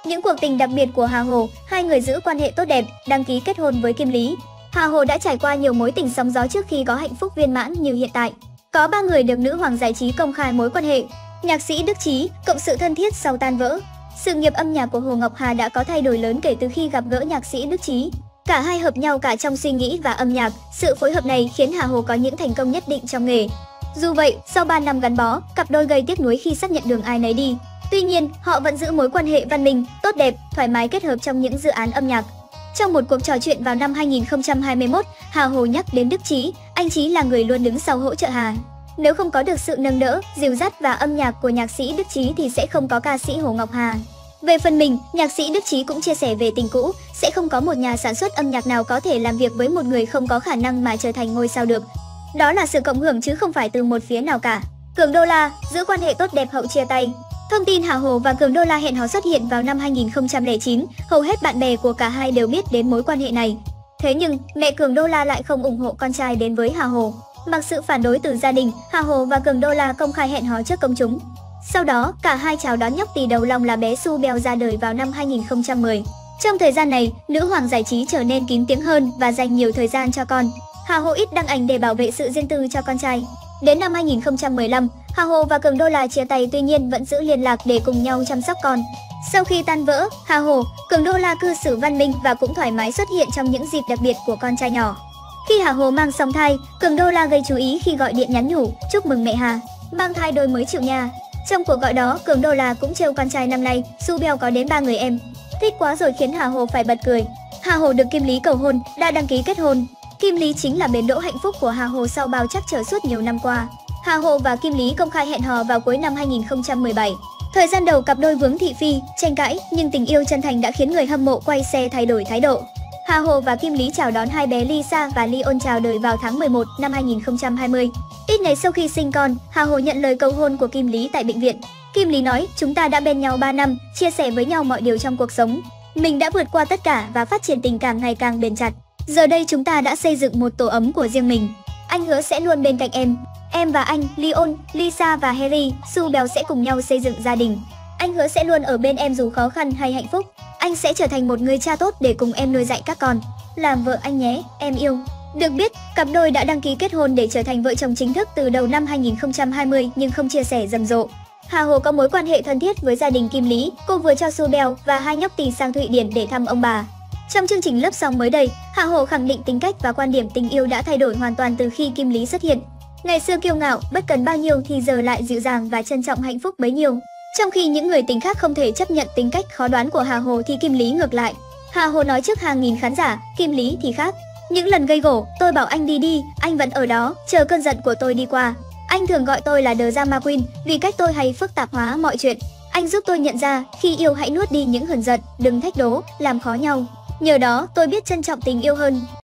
những cuộc tình đặc biệt của Hà Hồ, hai người giữ quan hệ tốt đẹp, đăng ký kết hôn với Kim Lý. Hà Hồ đã trải qua nhiều mối tình sóng gió trước khi có hạnh phúc viên mãn như hiện tại. Có 3 người được nữ hoàng giải trí công khai mối quan hệ. Nhạc sĩ Đức Chí, cộng sự thân thiết sau tan vỡ. Sự nghiệp âm nhạc của Hồ Ngọc Hà đã có thay đổi lớn kể từ khi gặp gỡ nhạc sĩ Đức Chí. Cả hai hợp nhau cả trong suy nghĩ và âm nhạc, sự phối hợp này khiến Hà Hồ có những thành công nhất định trong nghề. Dù vậy, sau 3 năm gắn bó, cặp đôi gây tiếc nuối khi xác nhận đường ai nấy đi. Tuy nhiên, họ vẫn giữ mối quan hệ văn minh, tốt đẹp, thoải mái kết hợp trong những dự án âm nhạc. Trong một cuộc trò chuyện vào năm 2021, Hà Hồ nhắc đến Đức Chí, anh Chí là người luôn đứng sau hỗ trợ Hà. Nếu không có được sự nâng đỡ, dìu dắt và âm nhạc của nhạc sĩ Đức Chí thì sẽ không có ca sĩ Hồ Ngọc Hà. Về phần mình, nhạc sĩ Đức Chí cũng chia sẻ về tình cũ, sẽ không có một nhà sản xuất âm nhạc nào có thể làm việc với một người không có khả năng mà trở thành ngôi sao được. Đó là sự cộng hưởng chứ không phải từ một phía nào cả. Cường Đô La, giữ quan hệ tốt đẹp hậu chia tay. Thông tin Hà Hồ và Cường Đô La hẹn hò xuất hiện vào năm 2009, hầu hết bạn bè của cả hai đều biết đến mối quan hệ này. Thế nhưng, mẹ Cường Đô La lại không ủng hộ con trai đến với Hà Hồ. Mặc sự phản đối từ gia đình, Hà Hồ và Cường Đô La công khai hẹn hò trước công chúng. Sau đó, cả hai chào đón nhóc tỳ đầu lòng là bé Su Beo ra đời vào năm 2010. Trong thời gian này, nữ hoàng giải trí trở nên kín tiếng hơn và dành nhiều thời gian cho con. Hà Hồ ít đăng ảnh để bảo vệ sự riêng tư cho con trai. Đến năm 2015, Hà Hồ và Cường Đô La chia tay tuy nhiên vẫn giữ liên lạc để cùng nhau chăm sóc con. Sau khi tan vỡ, Hà Hồ, Cường Đô La cư xử văn minh và cũng thoải mái xuất hiện trong những dịp đặc biệt của con trai nhỏ. Khi Hà Hồ mang song thai, Cường Đô La gây chú ý khi gọi điện nhắn nhủ, chúc mừng mẹ Hà, mang thai đôi mới chịu nha. Trong cuộc gọi đó, Cường Đô La cũng trêu con trai năm nay, Su Beo có đến 3 người em. Thích quá rồi khiến Hà Hồ phải bật cười. Hà Hồ được Kim Lý cầu hôn, đã đăng ký kết hôn. Kim Lý chính là bến đỗ hạnh phúc của Hà Hồ sau bao trắc trở suốt nhiều năm qua. Hà Hồ và Kim Lý công khai hẹn hò vào cuối năm 2017. Thời gian đầu cặp đôi vướng thị phi, tranh cãi, nhưng tình yêu chân thành đã khiến người hâm mộ quay xe thay đổi thái độ. Hà Hồ và Kim Lý chào đón hai bé Lisa và Leon chào đời vào tháng 11 năm 2020. Ít ngày sau khi sinh con, Hà Hồ nhận lời cầu hôn của Kim Lý tại bệnh viện. Kim Lý nói, chúng ta đã bên nhau 3 năm, chia sẻ với nhau mọi điều trong cuộc sống. Mình đã vượt qua tất cả và phát triển tình cảm ngày càng bền chặt. Giờ đây chúng ta đã xây dựng một tổ ấm của riêng mình. Anh hứa sẽ luôn bên cạnh em. Em và anh, Leon, Lisa và Harry, Su Beo sẽ cùng nhau xây dựng gia đình. Anh hứa sẽ luôn ở bên em dù khó khăn hay hạnh phúc. Anh sẽ trở thành một người cha tốt để cùng em nuôi dạy các con. Làm vợ anh nhé, em yêu. Được biết, cặp đôi đã đăng ký kết hôn để trở thành vợ chồng chính thức từ đầu năm 2020 nhưng không chia sẻ rầm rộ. Hà Hồ có mối quan hệ thân thiết với gia đình Kim Lý, cô vừa cho Su Beo và hai nhóc tỳ sang Thụy Điển để thăm ông bà. Trong chương trình Lớp Sóng mới đây, Hà Hồ khẳng định tính cách và quan điểm tình yêu đã thay đổi hoàn toàn từ khi Kim Lý xuất hiện. Ngày xưa kiêu ngạo, bất cần bao nhiêu thì giờ lại dịu dàng và trân trọng hạnh phúc bấy nhiêu. Trong khi những người tình khác không thể chấp nhận tính cách khó đoán của Hà Hồ thì Kim Lý ngược lại. Hà Hồ nói trước hàng nghìn khán giả, Kim Lý thì khác. Những lần gây gổ, tôi bảo anh đi đi, anh vẫn ở đó, chờ cơn giận của tôi đi qua. Anh thường gọi tôi là The Drama Queen vì cách tôi hay phức tạp hóa mọi chuyện. Anh giúp tôi nhận ra, khi yêu hãy nuốt đi những hờn giận, đừng thách đố, làm khó nhau. Nhờ đó tôi biết trân trọng tình yêu hơn.